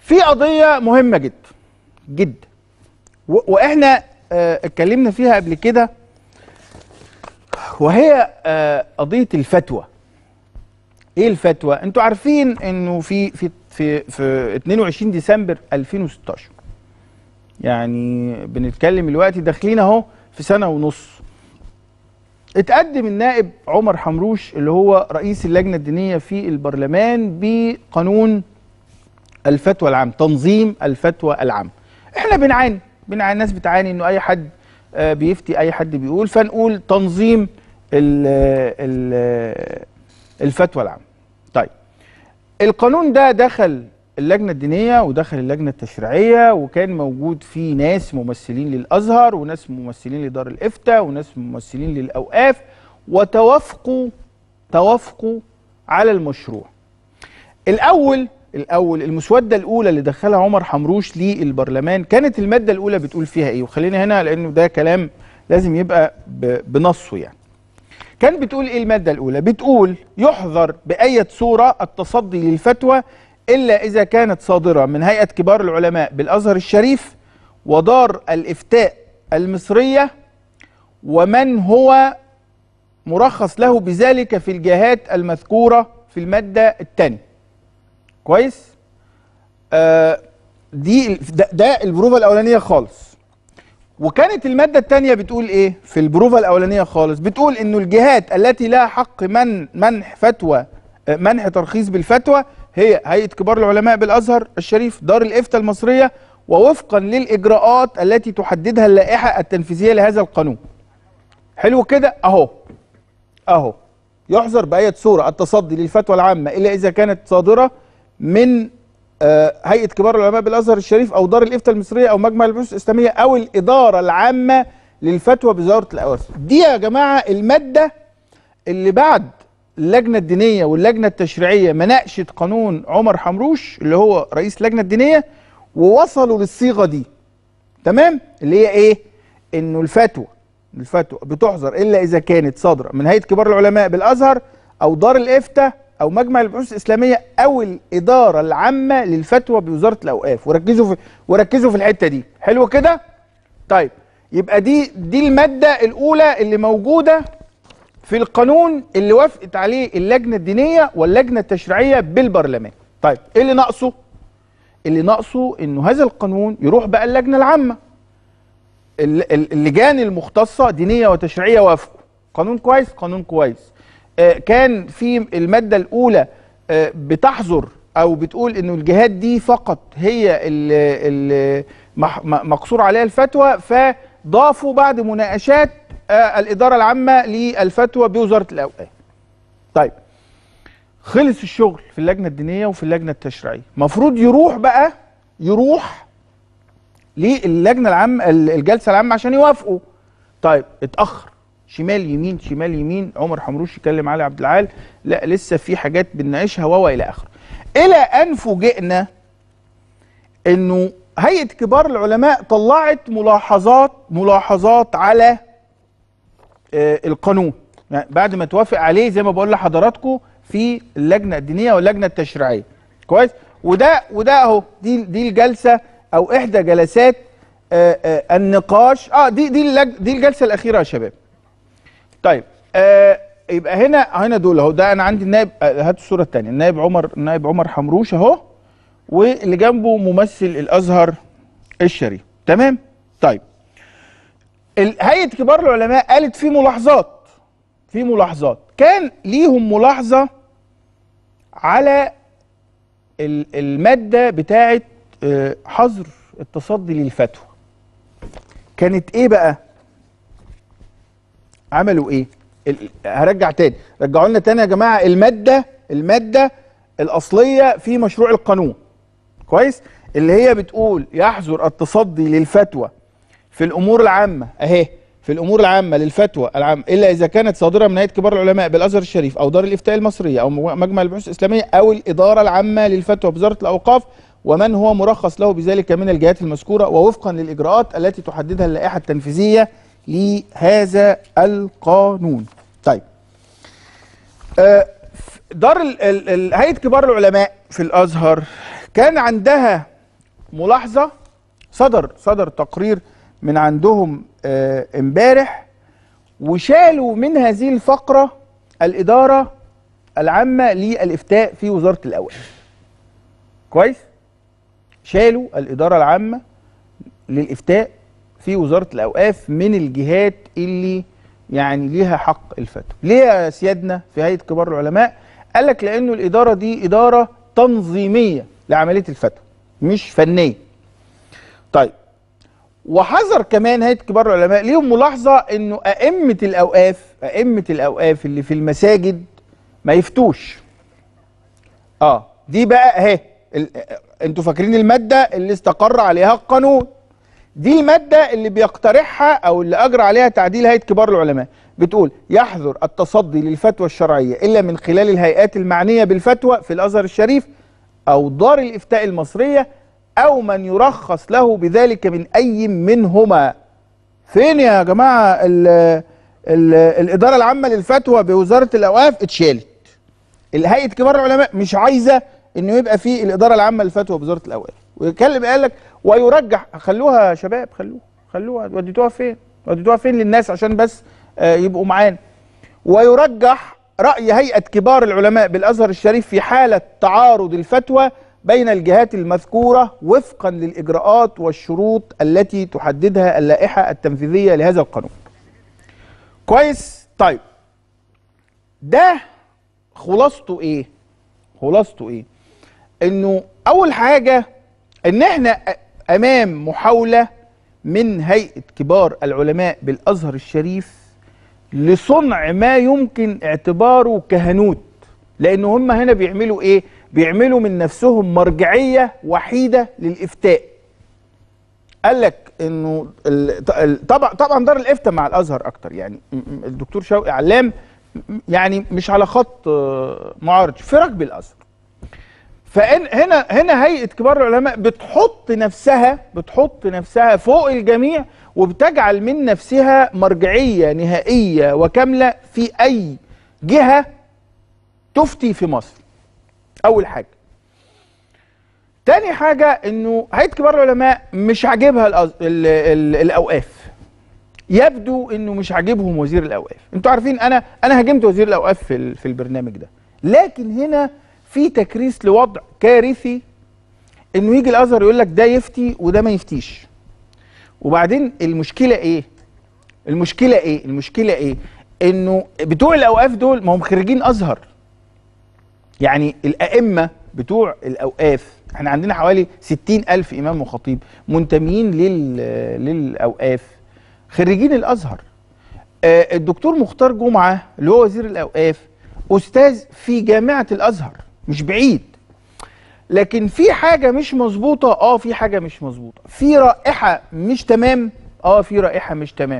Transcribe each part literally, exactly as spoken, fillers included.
في قضيه مهمه جدا جدا واحنا اه اتكلمنا فيها قبل كده، وهي اه قضيه الفتوى. ايه الفتوى؟ انتوا عارفين انه في في في في اتنين وعشرين ديسمبر ألفين وستاشر، يعني بنتكلم دلوقتي داخلين اهو في سنه ونص، اتقدم النائب عمر حمروش اللي هو رئيس اللجنه الدينيه في البرلمان بقانون الفتوى العام، تنظيم الفتوى العام. احنا بنعاني بنعاني الناس بتعاني انه اي حد بيفتي، اي حد بيقول، فنقول تنظيم ال ال الفتوى العام. طيب القانون ده دخل اللجنه الدينيه ودخل اللجنه التشريعيه، وكان موجود فيه ناس ممثلين للازهر وناس ممثلين لدار الافتاء وناس ممثلين للاوقاف، وتوافقوا توافقوا على المشروع. الاول الاول المسوده الاولى اللي دخلها عمر حمروش للبرلمان كانت الماده الاولى بتقول فيها ايه؟ وخلينا هنا لانه ده كلام لازم يبقى بنصه. يعني كان بتقول ايه الماده الاولى؟ بتقول يحظر باية صوره التصدي للفتوى الا اذا كانت صادره من هيئه كبار العلماء بالازهر الشريف ودار الافتاء المصريه ومن هو مرخص له بذلك في الجهات المذكوره في الماده الثانيه. كويس؟ آه دي ده, ده البروفه الاولانيه خالص. وكانت الماده الثانيه بتقول ايه؟ في البروفه الاولانيه خالص بتقول انه الجهات التي لها حق من منح فتوى منح ترخيص بالفتوى هي هيئه كبار العلماء بالازهر الشريف، دار الافتاء المصريه، ووفقا للاجراءات التي تحددها اللائحه التنفيذيه لهذا القانون. حلو كده؟ اهو اهو يحظر باية صوره التصدي للفتوى العامه الا اذا كانت صادره من آه هيئه كبار العلماء بالازهر الشريف او دار الافتاء المصريه او مجمع البحوث الاسلاميه او الاداره العامه للفتوى بوزاره الاوقاف. دي يا جماعه الماده اللي بعد اللجنه الدينيه واللجنه التشريعيه مناقشه قانون عمر حمروش اللي هو رئيس اللجنه الدينيه ووصلوا للصيغه دي. تمام؟ اللي هي ايه؟ انه الفتوى الفتوى بتحظر الا اذا كانت صادره من هيئه كبار العلماء بالازهر او دار الافتاء او مجمع البحوث الاسلاميه او الاداره العامه للفتوى بوزاره الاوقاف. وركزوا في وركزوا في الحته دي. حلو كده؟ طيب يبقى دي دي الماده الاولى اللي موجوده في القانون اللي وافقت عليه اللجنه الدينيه واللجنه التشريعيه بالبرلمان. طيب ايه اللي ناقصه؟ اللي ناقصه انه هذا القانون يروح بقى اللجنه العامه. اللجان المختصه دينيه وتشريعيه وافقوا. قانون كويس، قانون كويس. آه كان في الماده الاولى آه بتحظر او بتقول انه الجهات دي فقط هي اللي مقصور عليها الفتوى، فضافوا بعد مناقشات آه الاداره العامه للفتوى بوزاره الاوقاف. طيب خلص الشغل في اللجنه الدينيه وفي اللجنه التشريعيه، المفروض يروح بقى يروح للجنه العامه الجلسه العامه عشان يوافقوا. طيب اتاخر، شمال يمين شمال يمين، عمر حمروش يكلم علي عبد العال، لا لسه في حاجات بنناقشها و الى اخره، الى ان فوجئنا انه هيئه كبار العلماء طلعت ملاحظات ملاحظات على آه القانون، يعني بعد ما توافق عليه زي ما بقول لحضراتكم في اللجنه الدينيه واللجنه التشريعيه. كويس؟ وده وده اهو دي دي الجلسه او احدى جلسات آآ آآ النقاش. اه دي دي اللج... دي الجلسه الاخيره يا شباب. طيب آه يبقى هنا هنا دول اهو، ده انا عندي النائب، هاتوا الصوره الثانيه، النائب عمر النائب عمر حمروش اهو، واللي جنبه ممثل الازهر الشريف. تمام؟ طيب هيئه كبار العلماء قالت في ملاحظات في ملاحظات كان ليهم ملاحظه على الماده بتاعه حظر التصدي للفتوى. كانت ايه بقى؟ عملوا ايه؟ هرجع تاني، رجعوا لنا تاني يا جماعه الماده الماده الاصليه في مشروع القانون. كويس؟ اللي هي بتقول يحظر التصدي للفتوى في الامور العامه اهي، في الامور العامه للفتوى العامه الا اذا كانت صادره من هيئه كبار العلماء بالازهر الشريف او دار الافتاء المصريه او مجمع البحوث الاسلاميه او الاداره العامه للفتوى بوزاره الاوقاف ومن هو مرخص له بذلك من الجهات المذكوره ووفقا للاجراءات التي تحددها اللائحه التنفيذيه لهذا القانون. طيب دار هيئه كبار العلماء في الازهر كان عندها ملاحظه، صدر صدر تقرير من عندهم امبارح آه وشالوا من هذه الفقره الاداره العامه للافتاء في وزاره الاوقاف. كويس؟ شالوا الاداره العامه للافتاء في وزاره الاوقاف من الجهات اللي يعني ليها حق الفتوى. ليه يا سيادنا في هيئه كبار العلماء؟ قال لك لانه الاداره دي اداره تنظيميه لعمليه الفتوى مش فنيه. طيب، وحذر كمان هيئه كبار العلماء ليهم ملاحظه انه ائمه الاوقاف ائمه الاوقاف اللي في المساجد ما يفتوش. اه دي بقى اهي، انتوا فاكرين الماده اللي استقر عليها القانون، دي الماده اللي بيقترحها او اللي اجرى عليها تعديل هيئه كبار العلماء. بتقول يحظر التصدي للفتوى الشرعيه الا من خلال الهيئات المعنيه بالفتوى في الازهر الشريف او دار الافتاء المصريه او من يرخص له بذلك من اي منهما. فين يا جماعه ال ال الاداره العامه للفتوى بوزاره الاوقاف؟ اتشالت. هيئه كبار العلماء مش عايزه انه يبقى في الاداره العامه للفتوى بوزاره الاوقاف. ويتكلم قال لك ويرجح، خلوها يا شباب، خلوها خلوها وديتوها فين؟ وديتوها فين للناس عشان بس آه يبقوا معانا. ويرجح راي هيئه كبار العلماء بالازهر الشريف في حاله تعارض الفتوى بين الجهات المذكوره وفقا للاجراءات والشروط التي تحددها اللائحه التنفيذيه لهذا القانون. كويس؟ طيب، ده خلاصته ايه؟ خلاصته ايه؟ انه اول حاجه ان احنا امام محاوله من هيئه كبار العلماء بالازهر الشريف لصنع ما يمكن اعتباره كهنوت. لان هم هنا بيعملوا ايه؟ بيعملوا من نفسهم مرجعيه وحيده للافتاء. قال لك انه طبعا طبعا دار الافتاء مع الازهر اكتر، يعني الدكتور شوقي علام يعني مش على خط معارض في ركب الازهر. فهنا هنا هيئه كبار العلماء بتحط نفسها بتحط نفسها فوق الجميع وبتجعل من نفسها مرجعيه نهائيه وكامله في اي جهه تفتي في مصر. اول حاجه. تاني حاجه انه هيئه كبار العلماء مش عاجبها الأز... ال... ال... الاوقاف. يبدو انه مش عاجبهم وزير الاوقاف. انتوا عارفين انا انا هاجمت وزير الاوقاف في ال... في البرنامج ده. لكن هنا في تكريس لوضع كارثي، انه يجي الازهر يقول لك ده يفتي وده ما يفتيش. وبعدين المشكله ايه؟ المشكله ايه؟ المشكله ايه؟ انه بتوع الاوقاف دول ما هم خريجين ازهر. يعني الائمه بتوع الاوقاف، احنا عندنا حوالي ستين الف امام وخطيب منتمين لل... للاوقاف خريجين الازهر. آه الدكتور مختار جمعه اللي هو وزير الاوقاف استاذ في جامعه الازهر، مش بعيد. لكن في حاجه مش مظبوطه، اه في حاجه مش مظبوطه، في رائحه مش تمام، اه في رائحه مش تمام.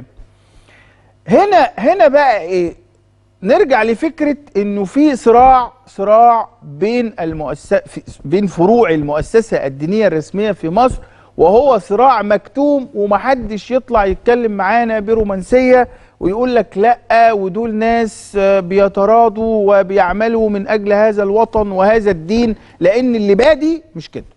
هنا هنا بقى ايه؟ نرجع لفكره انه في صراع صراع بين المؤسسه بين فروع المؤسسه الدينيه الرسميه في مصر، وهو صراع مكتوم ومحدش يطلع يتكلم معانا برومانسيه ويقول لك لا ودول ناس بيتراضوا وبيعملوا من اجل هذا الوطن وهذا الدين، لان اللي بادي مش كده.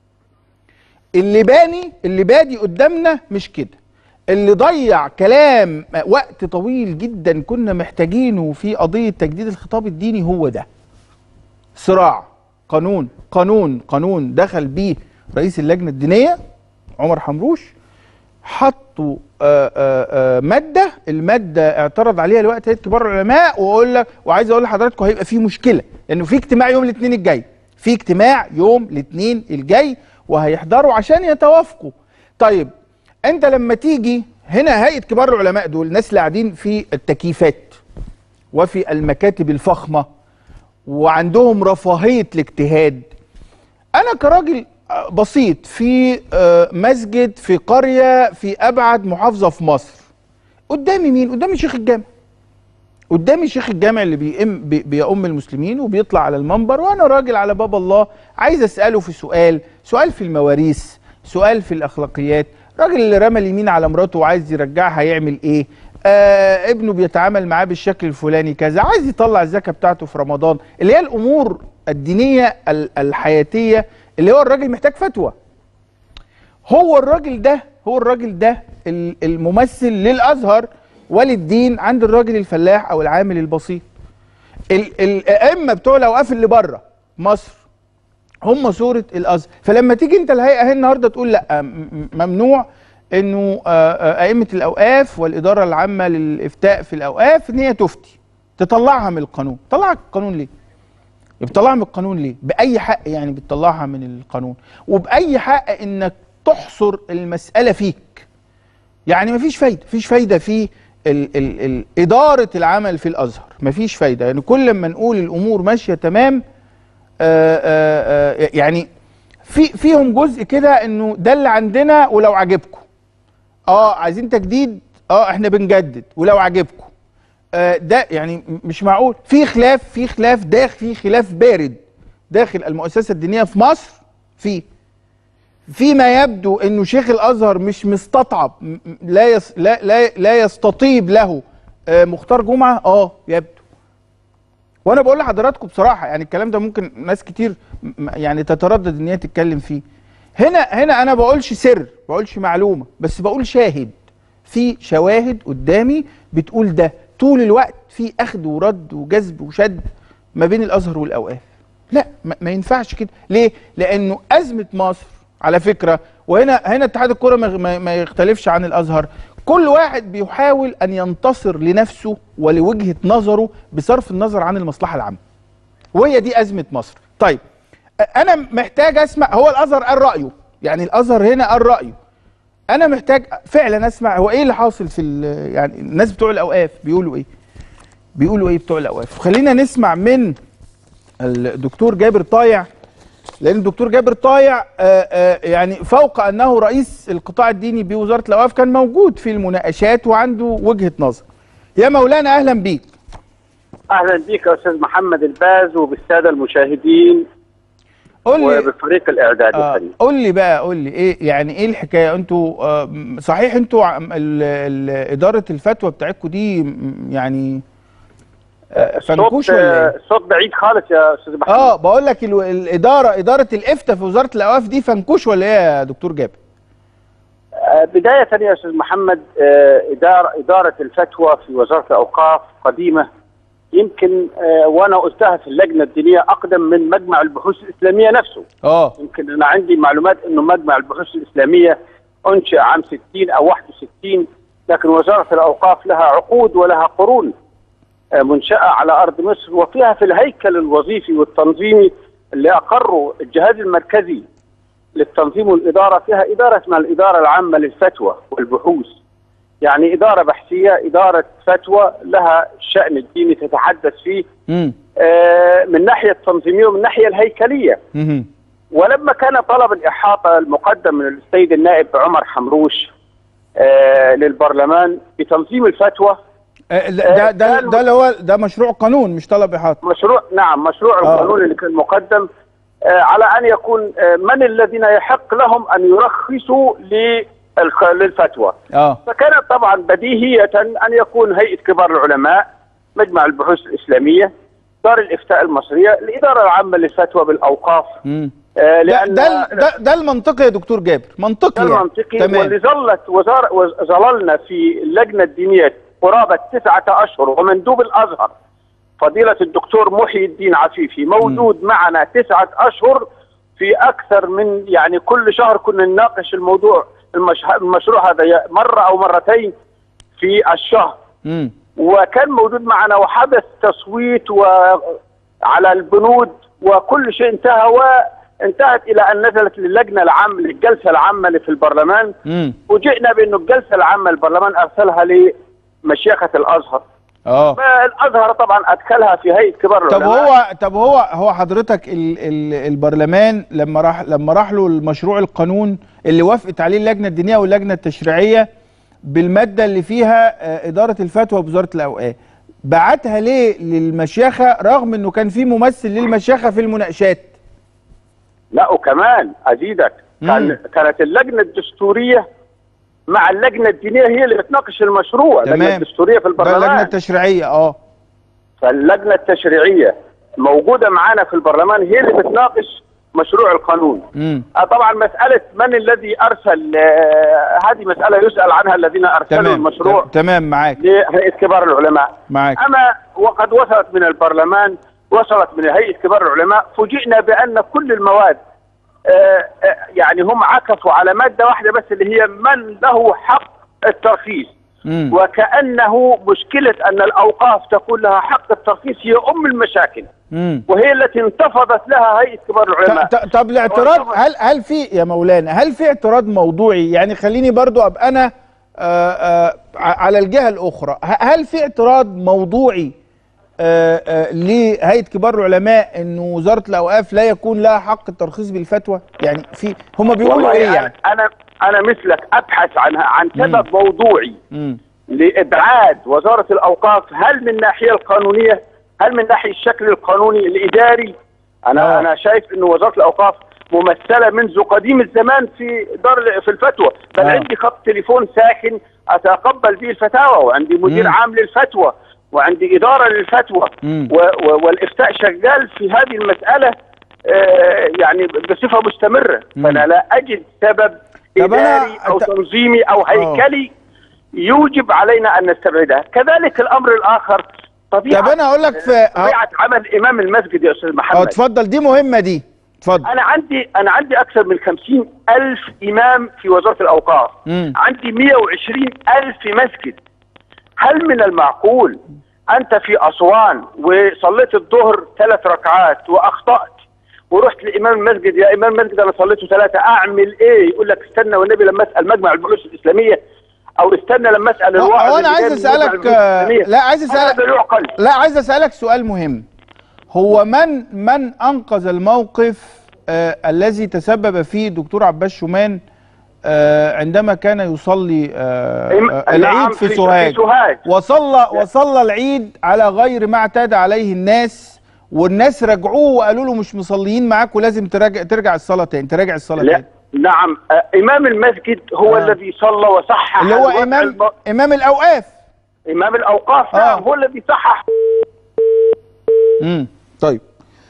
اللي باني اللي بادي قدامنا مش كده. اللي ضيع كلام وقت طويل جدا كنا محتاجينه في قضية تجديد الخطاب الديني هو ده. صراع قانون قانون قانون دخل بيه رئيس اللجنة الدينية عمر حمروش، حطوا آآ آآ مادة، المادة اعترض عليها الوقت هيئة كبار العلماء. واقول لك وعايز اقول لحضراتكم هيبقى في مشكلة، لانه في اجتماع يوم الاثنين الجاي، في اجتماع يوم الاثنين الجاي وهيحضروا عشان يتوافقوا. طيب انت لما تيجي هنا هيئه كبار العلماء دول الناس اللي قاعدين في التكييفات وفي المكاتب الفخمه وعندهم رفاهيه الاجتهاد. انا كراجل بسيط في مسجد في قريه في ابعد محافظه في مصر، قدامي مين؟ قدامي شيخ الجامع. قدامي شيخ الجامع اللي بيئم بيؤم المسلمين وبيطلع على المنبر، وانا راجل على باب الله عايز اساله في سؤال، سؤال في المواريث، سؤال في الاخلاقيات. الراجل اللي رمى اليمين على مراته وعايز يرجعها هيعمل ايه؟ آه ابنه بيتعامل معاه بالشكل الفلاني كذا، عايز يطلع الزكاه بتاعته في رمضان، اللي هي الامور الدينيه الحياتيه اللي هو الراجل محتاج فتوى. هو الراجل ده هو الراجل ده الممثل للازهر وللدين عند الراجل الفلاح او العامل البسيط. الائمه بتوع الاوقاف اللي بره مصر هم صوره الازهر. فلما تيجي انت الهيئه اهي النهارده تقول لا ممنوع انه ائمه الاوقاف والاداره العامه للافتاء في الاوقاف ان هي تفتي، تطلعها من القانون. تطلعها من القانون ليه؟ بتطلعها من القانون ليه؟ باي حق يعني بتطلعها من القانون؟ وباي حق انك تحصر المساله فيك؟ يعني مفيش فايده، مفيش فايده في ال ال ال اداره العمل في الازهر، مفيش فايده. يعني كل ما نقول الامور ماشيه تمام آآ آآ يعني في فيهم جزء كده انه ده اللي عندنا ولو عجبكم. اه عايزين تجديد، اه احنا بنجدد ولو عجبكم. آه ده يعني مش معقول. في خلاف في خلاف داخل في خلاف بارد داخل المؤسسه الدينيه في مصر. في فيما يبدو انه شيخ الازهر مش مستطعب، لا يس لا لا, لا يستطيب له آه مختار جمعه. اه يبدو. وانا بقول لحضراتكم بصراحه يعني الكلام ده ممكن ناس كتير يعني تتردد ان هي تتكلم فيه. هنا هنا انا بقولش سر، بقولش معلومه، بس بقول شاهد. في شواهد قدامي بتقول ده طول الوقت في اخذ ورد وجذب وشد ما بين الازهر والاوقاف. لا ما ينفعش كده. ليه؟ لانه ازمه مصر على فكره، وهنا هنا اتحاد الكره ما, ما يختلفش عن الازهر. كل واحد بيحاول ان ينتصر لنفسه ولوجهه نظره بصرف النظر عن المصلحه العامه. وهي دي ازمه مصر. طيب انا محتاج اسمع. هو الازهر قال رايه، يعني الازهر هنا قال رايه. انا محتاج فعلا اسمع هو ايه اللي حاصل في يعني الناس بتوع الاوقاف بيقولوا ايه؟ بيقولوا ايه بتوع الاوقاف؟ خلينا نسمع من الدكتور جابر طايع، لان الدكتور جابر طايع آآ آآ يعني فوق انه رئيس القطاع الديني بوزاره الاوقاف كان موجود في المناقشات وعنده وجهه نظر. يا مولانا اهلا بيك. اهلا بيك يا استاذ محمد الباز وبالساده المشاهدين. قول لي وبفريق الاعداد. آه قول لي بقى قول لي ايه يعني ايه الحكايه؟ انتوا آه صحيح انتوا اداره الفتوى بتاعتكم دي يعني آه فنكوش ولا ايه؟ الصوت بعيد خالص يا استاذ محمد. اه بقول لك الاداره اداره الافتاء في وزاره الاوقاف دي فنكوش ولا ايه يا دكتور جابر؟ آه بدايه يا استاذ محمد، آه اداره اداره الفتوى في وزاره الاوقاف قديمه، يمكن آه وانا قلتها في اللجنه الدينيه اقدم من مجمع البحوث الاسلاميه نفسه. اه يمكن انا عندي معلومات انه مجمع البحوث الاسلاميه انشئ عام ستين او واحد وستين، لكن وزاره الاوقاف لها عقود ولها قرون آه منشاه على ارض مصر، وفيها في الهيكل الوظيفي والتنظيمي اللي اقروا الجهاز المركزي للتنظيم والاداره فيها اداره اسمها الاداره العامه للفتوى والبحوث. يعني إدارة بحثية، إدارة فتوى لها الشأن الديني تتحدث فيه آه من ناحية التنظيمية ومن الناحية الهيكلية. مم. ولما كان طلب الإحاطة المقدم من السيد النائب عمر حمروش آه للبرلمان بتنظيم الفتوى، آه ده ده ده اللي هو ده مشروع قانون مش طلب إحاطة. مشروع نعم مشروع آه. القانون اللي كان مقدم آه على أن يكون آه من الذين يحق لهم أن يرخصوا ل للفتوى. اه فكانت طبعا بديهية أن يكون هيئة كبار العلماء، مجمع البحوث الإسلامية، دار الإفتاء المصرية، الإدارة العامة للفتوى بالأوقاف. امم آه لأن ده ده ده المنطقي يا دكتور جابر، منطقي ده المنطقي يعني. واللي ظلت وزارة وظللنا في اللجنة الدينية قرابة تسعة أشهر، ومندوب الأزهر فضيلة الدكتور محي الدين عفيفي موجود مم. معنا تسعة أشهر في أكثر من يعني كل شهر كنا نناقش الموضوع المشروع هذا مرة أو مرتين في الشهر. مم. وكان موجود معنا وحدث تصويت وعلى البنود وكل شيء انتهى، وانتهت إلى أن نزلت للجنة العامة للجلسة العامة اللي في البرلمان. مم. وجئنا بأنه الجلسة العامة البرلمان أرسلها لمشيخة الأزهر. اه الازهر طبعا ادخلها في هيئه كبار العلماء. طب هو طب هو هو حضرتك ال ال البرلمان لما راح لما راح له المشروع القانون اللي وافقت عليه اللجنه الدينيه واللجنه التشريعيه بالماده اللي فيها اداره الفتوى بوزاره الاوقاف، بعتها ليه للمشيخه رغم انه كان في ممثل للمشيخه في المناقشات؟ لا وكمان ازيدك، كان كانت اللجنه الدستوريه مع اللجنه الدينيه هي اللي بتناقش المشروع. اللجنه الدستوريه في البرلمان، اللجنه التشريعيه اه فاللجنه التشريعيه موجوده معانا في البرلمان هي اللي بتناقش مشروع القانون. مم. طبعا مسألة من الذي أرسل هذه مسألة يسأل عنها الذين أرسلوا تمام. المشروع. تمام معاك. لهيئة كبار العلماء معاك. أما وقد وصلت من البرلمان، وصلت من هيئة كبار العلماء، فوجئنا بأن كل المواد يعني هم عكفوا على مادة واحدة بس اللي هي من له حق الترخيص. مم. وكأنه مشكلة أن الأوقاف تكون لها حق الترخيص هي أم المشاكل. مم. وهي التي انتفضت لها هيئة كبار العلماء. طب الاعتراض هل هل في يا مولانا هل في اعتراض موضوعي؟ يعني خليني برضو ابقى انا آآ آآ على الجهة الأخرى، هل في اعتراض موضوعي آآ آآ لهيئة كبار العلماء إنه وزارة الأوقاف لا يكون لها حق الترخيص بالفتوى؟ يعني في هم بيقولوا إيه يعني؟ أنا أنا مثلك أبحث عنها عن سبب مم. موضوعي مم. لإبعاد وزارة الأوقاف، هل من الناحية القانونية؟ هل من ناحية الشكل القانوني الإداري؟ أنا أوه. أنا شايف إنه وزارة الأوقاف ممثلة منذ قديم الزمان في دار في الفتوى، بل أوه. عندي خط تليفون ساخن أتقبل به الفتاوى، وعندي مدير مم. عام للفتوى، وعندي إدارة للفتوى، والإفتاء شغال في هذه المسألة آه يعني بصفة مستمرة. مم. فأنا لا أجد سبب إداري أو تنظيمي أو هيكلي يوجب علينا أن نستبعدها. كذلك الأمر الآخر طبيعة طب أنا أقول لك في طبيعة عمل إمام المسجد يا أستاذ محمد. اه اتفضل، دي مهمة دي، اتفضل. أنا عندي أنا عندي أكثر من خمسين ألف إمام في وزارة الأوقاف. مم. عندي مئة وعشرين ألف مسجد. هل من المعقول أنت في أسوان وصليت الظهر ثلاث ركعات وأخطأت ورحت لإمام المسجد، يا إمام المسجد أنا صليته ثلاثة، أعمل إيه؟ يقول لك استنى والنبي لما أسأل مجمع البحوث الإسلامية، أو استنى لما أسأل الواعظ. أنا عايز أسألك لا عايز أسألك لا عايز أسألك سؤال مهم. هو من من أنقذ الموقف آه الذي تسبب فيه الدكتور عباس شومان آه عندما كان يصلي آه آه العيد في سوهاج، وصلى وصلى العيد على غير ما اعتاد عليه الناس، والناس رجعوه وقالوا له مش مصليين معاك ولازم تراجع ترجع الصلاه تاني تراجع الصلاه تاني. نعم، آه امام المسجد هو آه. الذي صلى وصحح، اللي هو امام الب... امام الاوقاف امام الاوقاف. نعم، آه. هو الذي صحح. امم طيب،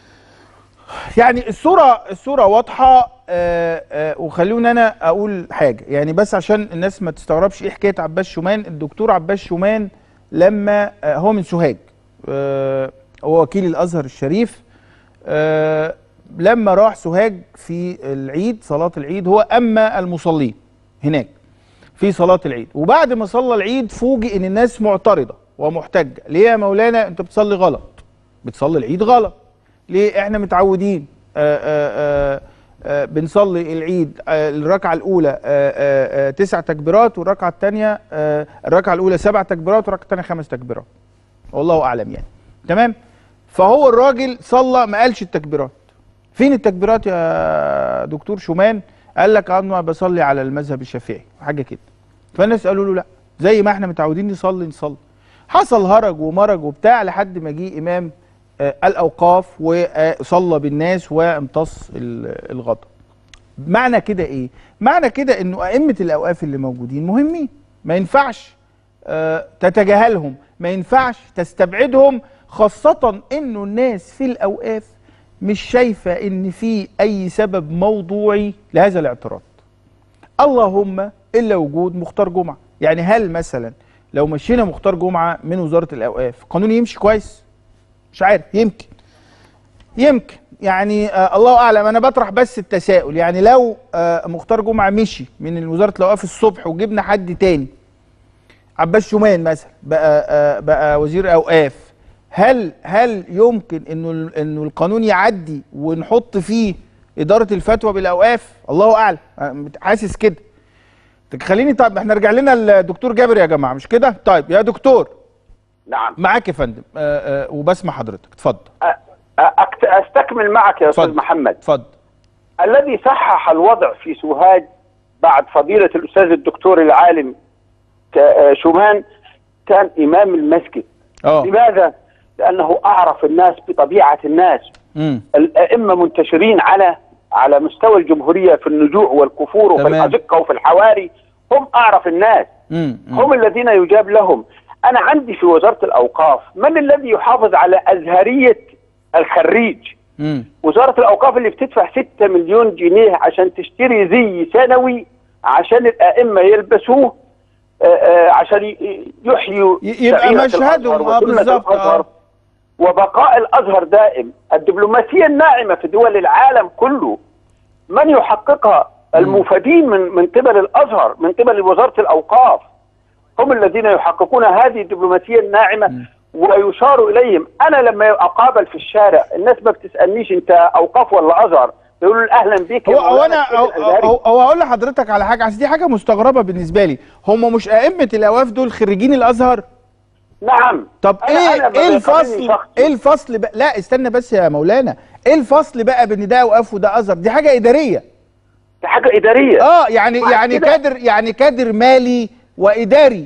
يعني الصوره الصوره واضحه. آه آه وخلوني انا اقول حاجه يعني بس عشان الناس ما تستغربش ايه حكايه عباس شومان. الدكتور عباس شومان لما آه هو من سوهاج، آه هو وكيل الازهر الشريف، آه لما راح سوهاج في العيد صلاه العيد، هو اما المصلين هناك في صلاه العيد، وبعد ما صلى العيد فوجئ ان الناس معترضه ومحتجه. ليه يا مولانا انت بتصلي غلط، بتصلي العيد غلط؟ ليه؟ احنا متعودين آآ آآ آآ بنصلي العيد الركعه الاولى آآ آآ تسع تكبيرات، والركعه الثانيه الركعه الاولى سبع تكبيرات، والركعه الثانيه خمس تكبيرات، والله اعلم يعني. تمام؟ فهو الراجل صلى ما قالش التكبيرات. فين التكبيرات يا دكتور شومان؟ قال لك انا بصلي على المذهب الشافعي حاجه كده. فالناس قالوا له لا، زي ما احنا متعودين نصلي نصلي. حصل هرج ومرج وبتاع لحد ما جه امام الأوقاف وصلى بالناس وامتص الغضب. معنى كده ايه؟ معنى كده انه ائمة الاوقاف اللي موجودين مهمين، ما ينفعش تتجاهلهم، ما ينفعش تستبعدهم، خاصة انه الناس في الاوقاف مش شايفة ان في اي سبب موضوعي لهذا الاعتراض، اللهم الا وجود مختار جمعة. يعني هل مثلا لو مشينا مختار جمعة من وزارة الاوقاف قانون يمشي كويس؟ مش عارف، يمكن يمكن يعني آه الله اعلم. انا بطرح بس التساؤل، يعني لو آه مختار جمعه مشي من وزاره الاوقاف الصبح وجبنا حد تاني، عباس شومان مثلا بقى آه بقى وزير اوقاف، هل هل يمكن انه انه القانون يعدي ونحط فيه اداره الفتوى بالاوقاف؟ الله اعلم، حاسس كده. خليني طيب احنا نرجع لنا الدكتور جابر يا جماعه، مش كده؟ طيب يا دكتور. نعم معاك يا فندم. آآ آآ وبسمع حضرتك، اتفضل. استكمل معك يا استاذ محمد. اتفضل. الذي صحح الوضع في سوهاج بعد فضيلة الاستاذ الدكتور العالم شومان كان امام المسجد. أوه. لماذا؟ لانه اعرف الناس بطبيعة الناس. مم. الائمة منتشرين على على مستوى الجمهورية في النجوع والكفور وفي الازقة وفي الحواري، هم اعرف الناس. مم. مم. هم الذين يجاب لهم. أنا عندي في وزارة الأوقاف من الذي يحافظ على أزهرية الخريج؟ مم. وزاره الاوقاف اللي بتدفع ستة مليون جنيه عشان تشتري زي سنوي عشان الائمه يلبسوه، آآ آآ عشان يحيوا يبقى مشهدهم. اه بالظبط. اه وبقاء الازهر دائم. الدبلوماسيه الناعمه في دول العالم كله من يحققها؟ المفيدين من من قبل الازهر، من قبل وزاره الاوقاف، هم الذين يحققون هذه الدبلوماسيه الناعمه. م. ويشار اليهم. انا لما اقابل في الشارع الناس ما بتسالنيش انت اوقاف ولا ازهر، بيقولوا لي اهلا بيك. هو هو انا هو هقول لحضرتك على حاجه، عشان دي حاجه مستغربه بالنسبه لي. هم مش ائمه الاوقاف دول خريجين الازهر؟ نعم. طب ايه أنا ايه الفصل ايه الفصل بقى؟ لا استنى بس يا مولانا، ايه الفصل بقى بين ده اوقاف وده ازهر؟ دي حاجه اداريه. دي حاجه اداريه. اه يعني يعني كادر يعني كادر مالي واداري.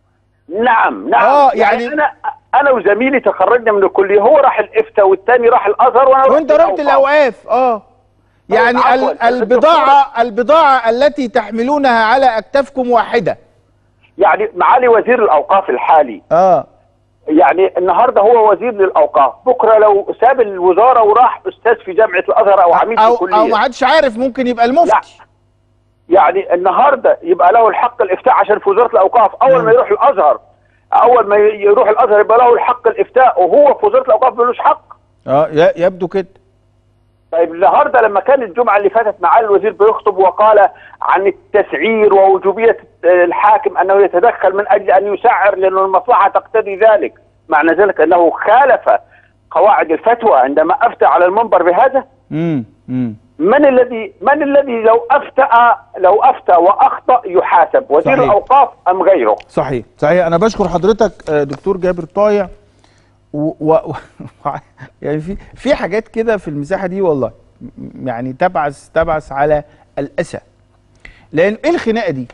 نعم نعم. اه يعني, يعني انا انا وزميلي تخرجنا من الكليه، هو راح الافتاء والثاني راح الازهر وانا وانت رحت الاوقاف. اه يعني البضاعه البضاعه التي تحملونها على اكتافكم واحده. يعني معالي وزير الاوقاف الحالي اه يعني النهارده هو وزير للاوقاف، بكره لو ساب الوزاره وراح استاذ في جامعه الازهر او عميد في الكليه او ما حدش عارف، ممكن يبقى المفتي. يعني النهارده يبقى له الحق الافتاء عشان في وزاره الاوقاف. اول م. ما يروح الازهر اول ما يروح الازهر يبقى له الحق الافتاء، وهو في وزاره الاوقاف ملوش حق. اه يبدو كده. طيب النهارده لما كان الجمعه اللي فاتت معالي الوزير بيخطب وقال عن التسعير ووجوبيه الحاكم انه يتدخل من اجل ان يسعر لان المصلحه تقتضي ذلك، معنى ذلك انه خالف قواعد الفتوى عندما افتى على المنبر بهذا؟ امم امم من الذي من الذي لو افتى لو افتى واخطا يحاسب؟ وزير صحيح. الاوقاف ام غيره؟ صحيح صحيح. انا بشكر حضرتك دكتور جابر طايع. و... و... يعني في في حاجات كده في المساحه دي والله يعني تبعث تبعث على الاسى. لان ايه الخناقه دي؟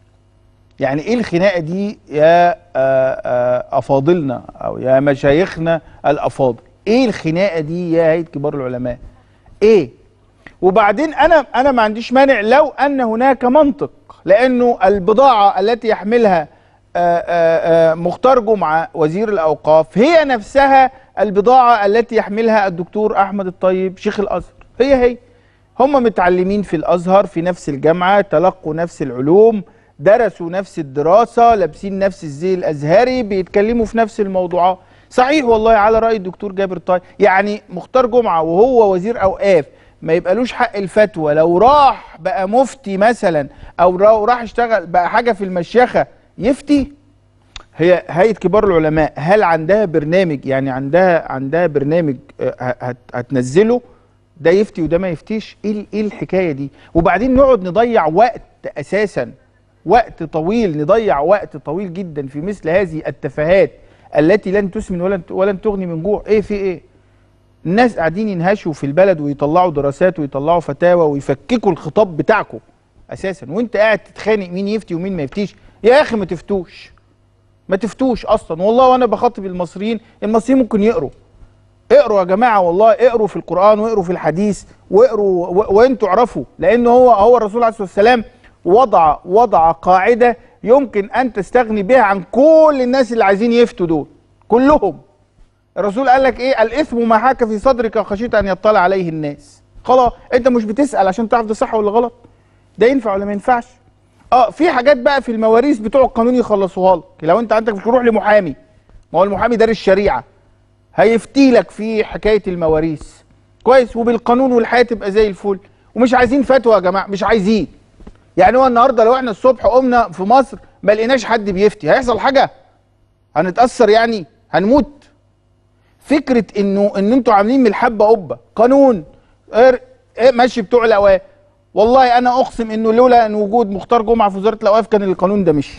يعني ايه الخناقه دي يا افاضلنا او يا مشايخنا الافاضل؟ ايه الخناقه دي يا هيئه كبار العلماء؟ ايه؟ وبعدين انا انا ما عنديش مانع لو ان هناك منطق، لانه البضاعه التي يحملها آآ آآ مختار جمعة وزير الأوقاف هي نفسها البضاعة التي يحملها الدكتور أحمد الطيب شيخ الأزهر. هي هي هم متعلمين في الأزهر في نفس الجامعة، تلقوا نفس العلوم، درسوا نفس الدراسة، لابسين نفس الزي الأزهري، بيتكلموا في نفس الموضوعات. صحيح والله على رأي الدكتور جابر طيب. يعني مختار جمعة وهو وزير أوقاف ما يبقالوش حق الفتوى لو راح بقى مفتي مثلا، أو راح اشتغل بقى حاجة في المشيخة يفتي؟ هي هيئة كبار العلماء هل عندها برنامج؟ يعني عندها عندها برنامج هتنزله ده يفتي وده ما يفتيش؟ ايه ايه الحكايه دي؟ وبعدين نقعد نضيع وقت، اساسا وقت طويل، نضيع وقت طويل جدا في مثل هذه التفاهات التي لن تسمن ولن ولن تغني من جوع. ايه في ايه؟ الناس قاعدين ينهشوا في البلد ويطلعوا دراسات ويطلعوا فتاوى ويفككوا الخطاب بتاعكم اساسا، وانت قاعد تتخانق مين يفتي ومين ما يفتيش. يا اخي ما تفتوش، ما تفتوش اصلا والله. وانا بخاطب المصريين، المصريين ممكن يقروا اقروا يا جماعه والله، اقروا في القران واقروا في الحديث واقروا وانتوا اعرفوا، لان هو هو الرسول عليه الصلاه والسلام وضع وضع قاعده يمكن ان تستغني بها عن كل الناس اللي عايزين يفتوا دول كلهم. الرسول قال لك ايه؟ الاثم ما حاك في صدرك وخشيت ان يطلع عليه الناس. خلاص انت مش بتسال عشان تعرف ده صح ولا غلط، ده ينفع ولا ما ينفعش. اه في حاجات بقى في المواريث بتوع القانون يخلصوها لك. لو انت عندك مش روح لمحامي، ما هو المحامي دارس الشريعه هيفتي لك في حكايه المواريث كويس، وبالقانون والحياه تبقى زي الفل. ومش عايزين فتوى يا جماعه، مش عايزين. يعني هو النهارده لو احنا الصبح قمنا في مصر ما لقيناش حد بيفتي هيحصل حاجه؟ هنتاثر يعني؟ هنموت؟ فكره انه ان انتوا عاملين من الحبه قبه قانون ايه ماشي بتوع الاوقاف. والله انا اقسم انه لولا ان وجود مختار جمعه في وزاره الاوقاف كان القانون ده مشي.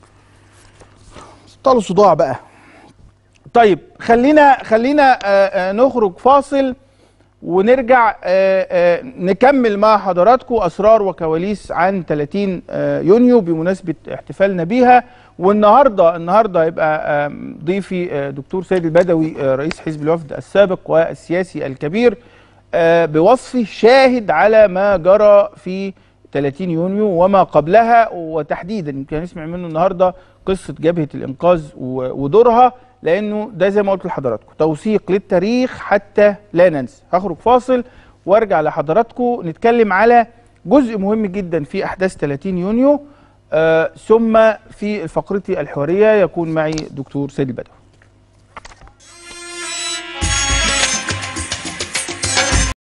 طالوا صداع بقى. طيب خلينا خلينا آآ آآ نخرج فاصل ونرجع آآ آآ نكمل مع حضراتكم اسرار وكواليس عن ثلاثين يونيو بمناسبه احتفالنا بيها. والنهارده النهارده هيبقى ضيفي دكتور سيد البدوي رئيس حزب الوفد السابق والسياسي الكبير بوصفه شاهد على ما جرى في ثلاثين يونيو وما قبلها، وتحديدا يمكن نسمع منه النهارده قصه جبهه الانقاذ ودورها لانه ده زي ما قلت لحضراتكم توثيق للتاريخ حتى لا ننسى. هخرج فاصل وارجع لحضراتكم نتكلم على جزء مهم جدا في احداث ثلاثين يونيو، آه ثم في فقرتي الحواريه يكون معي دكتور سيد البدوي.